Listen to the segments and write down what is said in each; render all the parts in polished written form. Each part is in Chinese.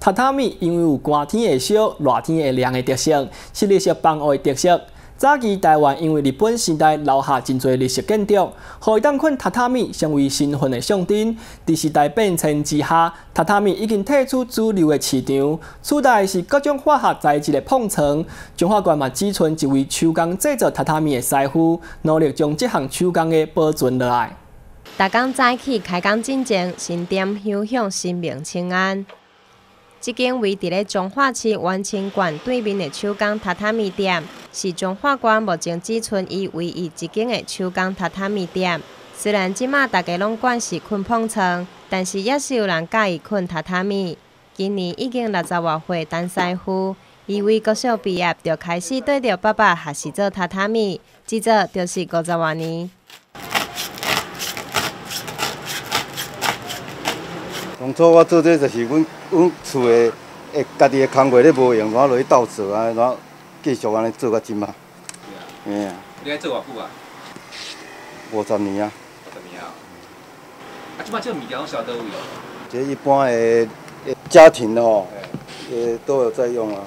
榻榻米因为有寒天会烧、热天会凉的特性，是历史防护的特色。早期台湾因为日本时代留下真侪历史建筑，互伊当困榻榻米成为身份的象征。伫时代变迁之下，榻榻米已经退出主流的市场，取代是各种化学材质的碰撞。中华县嘛只存一位手工制作榻榻米的师傅，努力将这项手工艺保存落来。 逐工早起开工进前，新店香向神明请安。这间位伫咧彰化市万清馆对面的手工榻榻米店，是彰化县目前只存伊唯一一间的手工榻榻米店。虽然即马大家拢惯是困碰床，但是也是有人介意困榻榻米。今年已经60多岁陈师傅，伊为国小毕业就开始对着爸爸学习做榻榻米，至做就是50多年。 当初我做这就是阮厝的家己的工课咧无用，然后落去斗做啊，然后继续安尼做到即马。嘿啊。 你爱做偌久啊 ？50年啊。 50年啊。啊，即马这个物件拢销倒位？ 这一般的家庭吼，都有在用啊。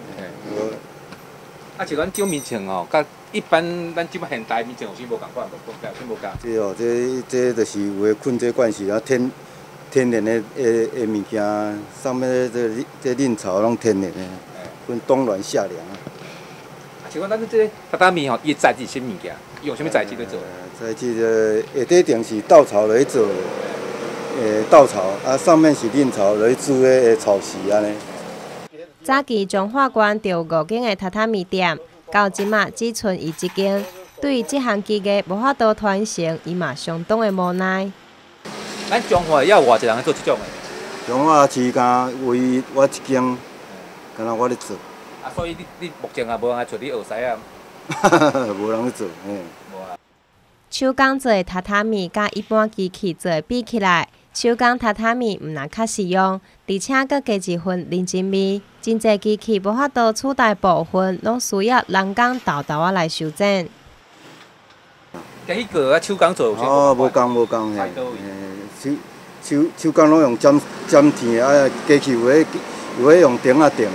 啊，像咱种面床吼，甲一般咱即马现代面床有啥无共款？无共。 这哦，这就是有诶困这关系啊，天然的物件，上面这嫩草拢天然的，分冬暖夏凉啊。 像讲咱这个榻榻米吼，伊材质是啥物件？用啥物材质在做？ 材质下底顶是稻草来做，稻草啊，上面是嫩草来煮的草席安尼。 早期彰化县就有5间的榻榻米店，到即马只存伊一间。对于这项技艺无法度传承，伊嘛相当的无奈。 咱彰化也有偌济人做这种的。 彰化市间唯我一间，敢若我咧做。 啊，所以你目前也无人来找你学师啊？ 无人咧做，嘿。 手工做的榻榻米，甲一般机器做的比起来，手工榻榻米毋但较实用，而且佫加一份认真味。真侪机器无法度取代部分，拢需要人工豆豆啊来修整。 甲迄个啊手工做有啥？ 哦，无共嘿。手工拢用尖铁啊，机器有诶用钉啊钉。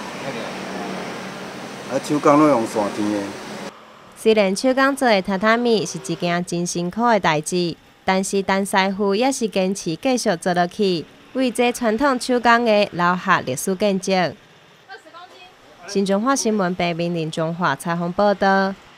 啊，手工拢用线钉的。 虽然手工做的榻榻米是一件真辛苦的代志，但是陈师傅也是坚持继续做落去，为这传统手工艺留下历史见证。新中华新闻北面林中华采访报道。